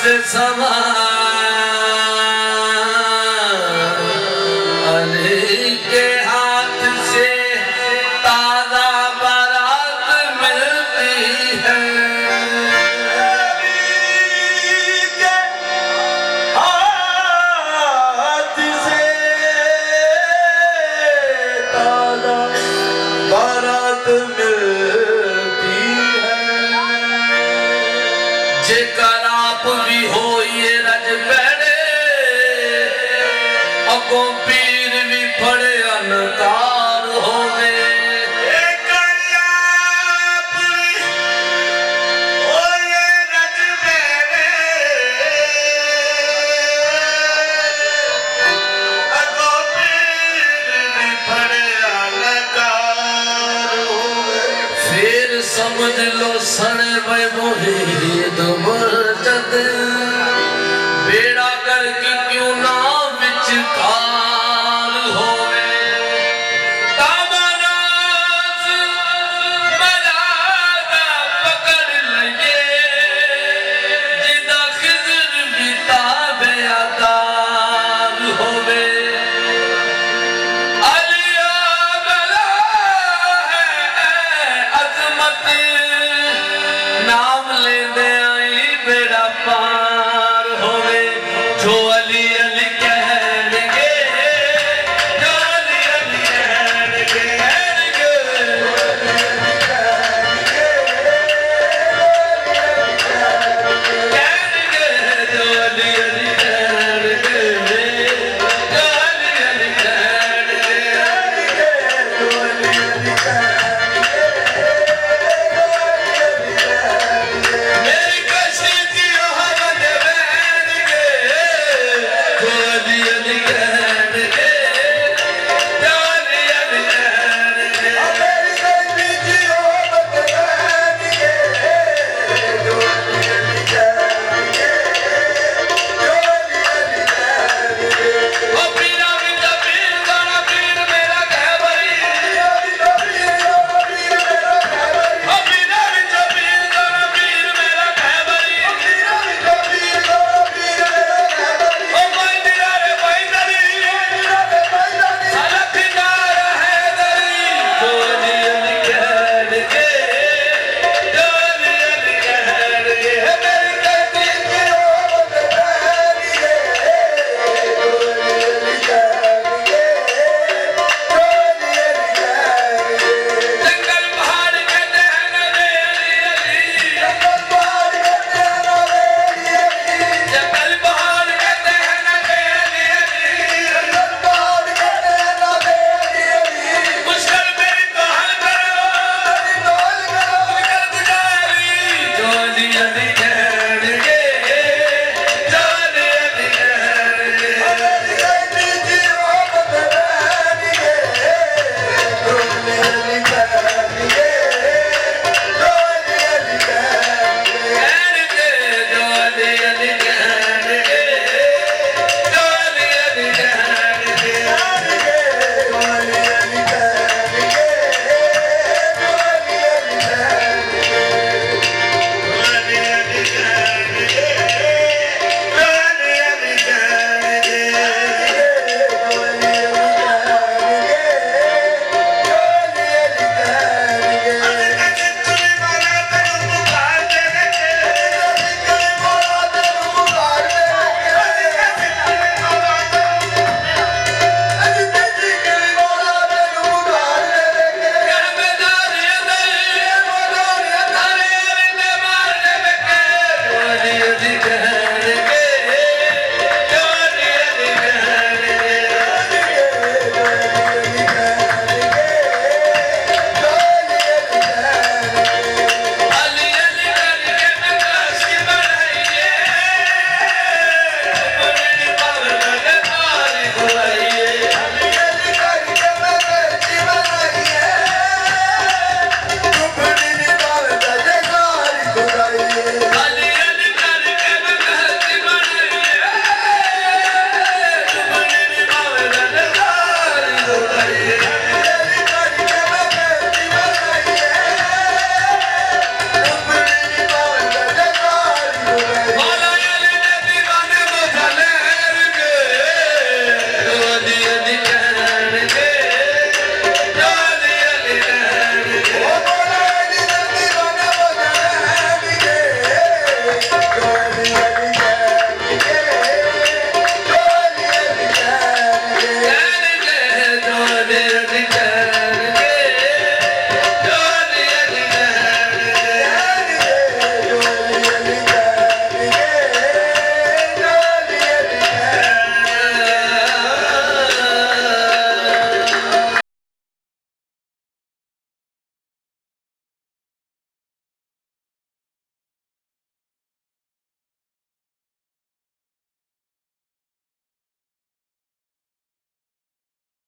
समा अली के हाथ से ताजा बारात मिलती है। अली के हाथ से ताजा बारात मिलती है। जेकर आप भी हो ये रज बैठे अगो पीर भी फड़े अनकार होवे। समझ लो सने भाई मोहित मुर्तद बेड़ा करके क्यों ना विचकार होवे। ताबनास बलागा पकड़ लगे जिदा खिजर भी ताबे आदार होवे। नाम लेने आई बेड़ा पार होवे। जो अली अली कहनेगे, जो अली अली कहनेगे, जो अली अली कहनेगे, जो अली अली कहनेगे, जो अली अली कहनेगे।